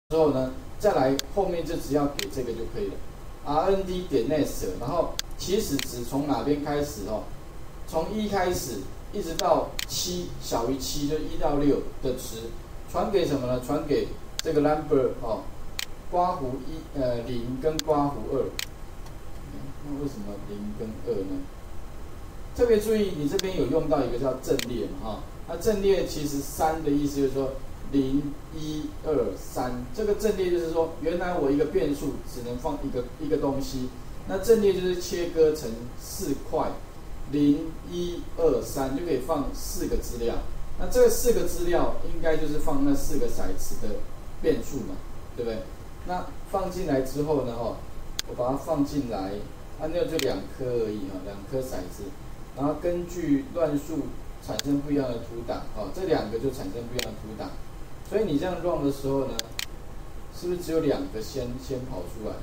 之后呢，再来后面就只要给这个就可以了。rnd 点 next， 然后起始值从哪边开始哦？从1开始，一直到7小于7，就1到6的值，传给什么呢？传给这个 number 哦，刮弧0跟刮弧2。那为什么0跟2呢？特别注意，你这边有用到一个叫阵列嘛哈？那阵列其实3的意思就是说0、1、2、3，这个阵列就是说，原来我一个变数只能放一个东西，那阵列就是切割成4块，0、1、2、3就可以放4个资料。那这4个资料应该就是放那4个骰子的变数嘛，对不对？那放进来之后呢，我把它放进来，那就2颗而已哈，2颗骰子，然后根据乱数产生不一样的图档，这2个就产生不一样的图档。所以你这样 run 的时候呢，是不是只有2个先跑出来？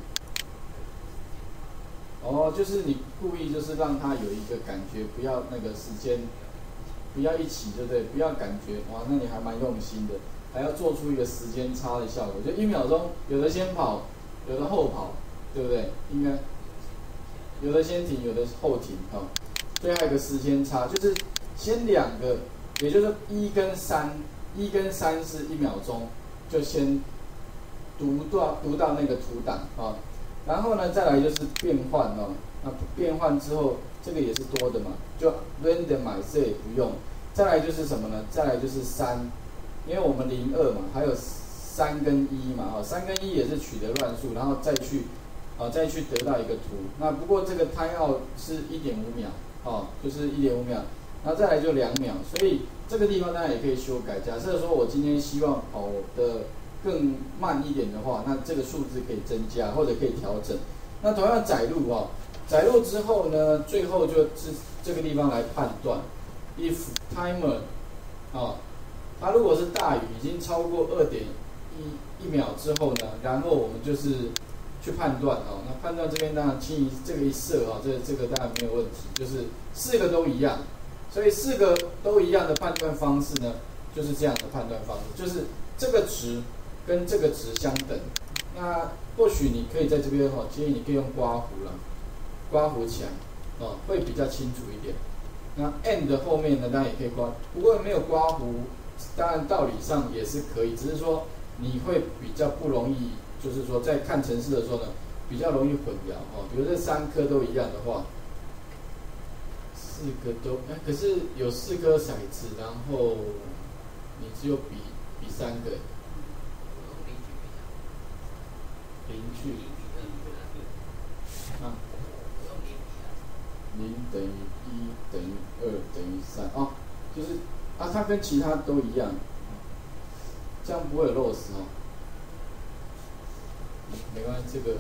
就是你故意就是让它有一个感觉，不要那个时间，不要一起，对不对？不要感觉哇，那你还蛮用心的，还要做出一个时间差的效果。就1秒钟，有的先跑，有的后跑，对不对？应该有的先停，有的后停，所以还有个时间差，就是先2个，也就是说1跟3。1跟3是1秒钟，就先读到那个图档啊，然后呢再来就是变换哦，那变换之后这个也是多的嘛，就 randomize 也不用，再来就是什么呢？再来就是3，因为我们0、2嘛，还有3跟1嘛，3跟1也是取得乱数，然后再去得到一个图。那不过这个 timeout 是1.5秒，就是1.5秒，然后再来就2秒，所以这个地方当然也可以修改。假设说我今天希望跑的更慢一点的话，那这个数字可以增加或者可以调整。那同样载入载入之后呢，最后就是这个地方来判断 ，if timer 它如果是大于已经超过2.1秒之后呢，然后我们就是去判断那判断这边当然轻易这个一设这个当然没有问题，就是4个都一样。所以4个都一样的判断方式呢，就是这样的判断方式，就是这个值跟这个值相等。那或许你可以在这边建议你可以用刮弧了，刮弧起来会比较清楚一点。那 and 后面呢，当然也可以刮，不过没有刮弧，当然道理上也是可以，只是说你会比较不容易，就是说在看程式的时候呢，比较容易混淆比如这3颗都一样的话。4个都可是有4颗骰子，然后你只有比3个，0去0等于1等于2等于3就是它跟其他都一样，这样不会有漏失没关系，这个。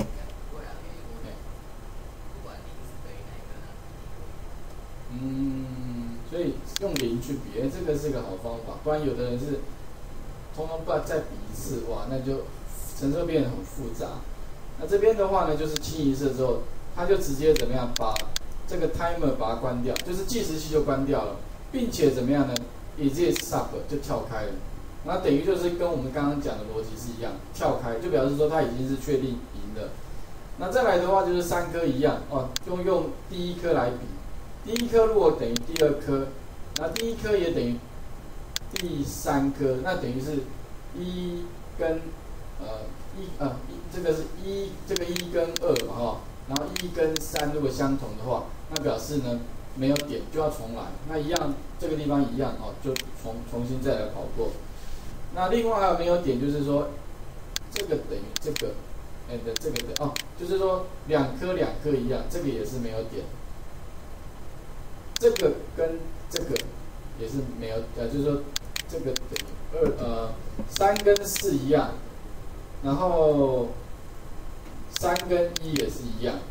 所以用0去比，这个是个好方法，不然有的人是通通再比一次，哇，那就程式变得很复杂。那这边的话呢，就是清一色之后，它就直接怎么样把这个 timer 把它关掉，就是计时器就关掉了，并且怎么样呢 ？exit sub 就跳开了，那等于就是跟我们刚刚讲的逻辑是一样，跳开就表示说它已经是确定赢了。那再来的话就是3颗一样用第1颗来比。第1颗如果等于第2颗，那第1颗也等于第3颗，那等于是1跟这个是这个1跟2嘛然后1跟3如果相同的话，那表示呢没有点就要重来，那一样这个地方一样就重新再来跑过。那另外还有没有点就是说这个等于这个这个的就是说2颗一样，这个也是没有点。这个跟这个也是没有就是说这个等于3跟4一样，然后3跟1也是一样，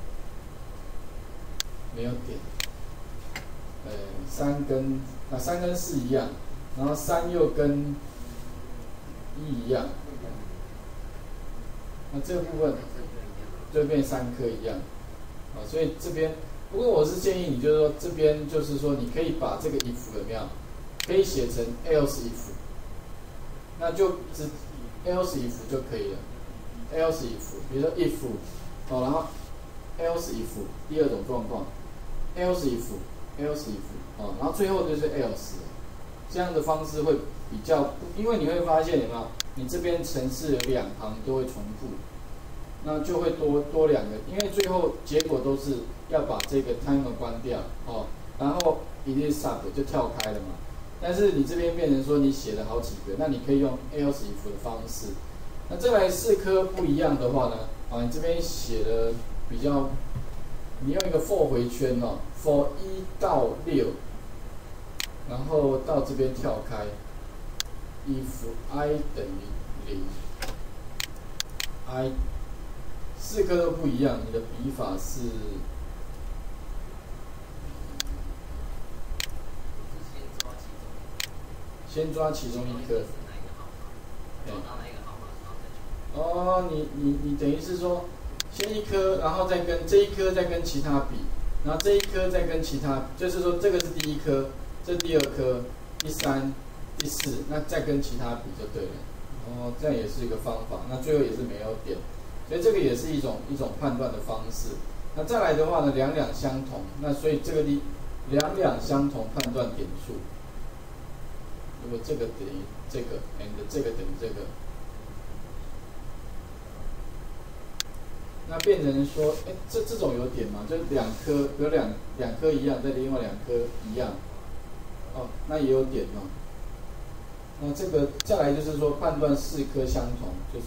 没有点。3跟4一样，然后3又跟1一样，那这个部分就变3颗一样所以这边。不过我是建议你，就是说这边就是说你可以把这个 if 有没有，可以写成 else if， 那就 else if 就可以了 ，else if， 比如说 if， 哦，然后 else if 第二种状况 ，else if，else if， 哦，然后最后就是 else， 这样的方式会比较，因为你会发现有没有，你这边程式两行都会重复，那就会多两个，因为最后结果都是要把这个 timer 关掉，哦，然后 it is sub 就跳开了嘛。但是你这边变成说你写了好几个，那你可以用 else if 的方式。那再来四颗不一样的话呢，啊，你这边写的比较，你用一个 for 回圈哦 ，for 1到6，然后到这边跳开 ，if I 等于0 ，I 四颗都不一样，你的笔法是。先抓其中一颗。哦，你等于是说，先一颗，然后再跟这一颗再跟其他比，然后这一颗再跟其他，就是说这个是第一颗，这第二颗，第三、第四，那再跟其他比就对了。哦，这样也是一个方法。那最后也是没有点，所以这个也是一种判断的方式。那再来的话呢，两两相同，那所以这个两两相同判断点数。如果这个等于这个 ，and 这个等于这个，那变成说，哎，这种有点嘛？就两颗，比如两颗一样，再另外两颗一样，哦，那也有点嘛。那这个再来就是说判断四颗相同，就是，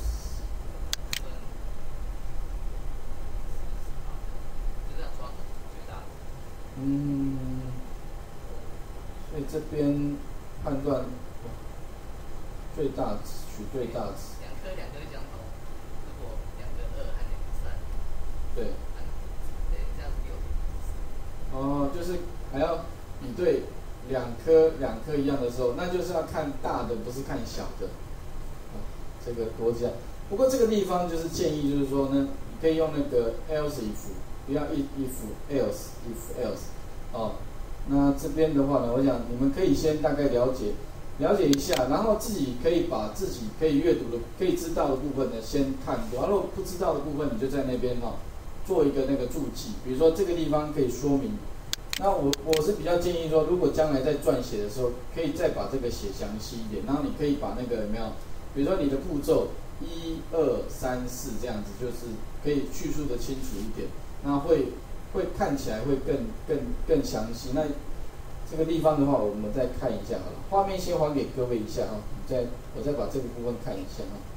所以这边判断最大值取最大值。 两颗相同，如果2个2和2个3， 对。 对，这样子6。 哦，就是还要比对两颗一样的时候，那就是要看大的，不是看小的。这个多讲。不过这个地方就是建议，就是说呢，你可以用那个 else if， 不要 if else。哦，那这边的话呢，我想你们可以先大概了解一下，然后自己可以把自己可以阅读的、可以知道的部分呢先看过，然后不知道的部分你就在那边做一个那个注记，比如说这个地方可以说明。那我是比较建议说，如果将来在撰写的时候，可以再把这个写详细一点，然后你可以把那个有没有，比如说你的步骤1、2、3、4这样子，就是可以叙述的清楚一点，那会看起来会更详细。那这个地方的话，我们再看一下好了，画面先还给各位一下啊，我再把这个部分看一下啊。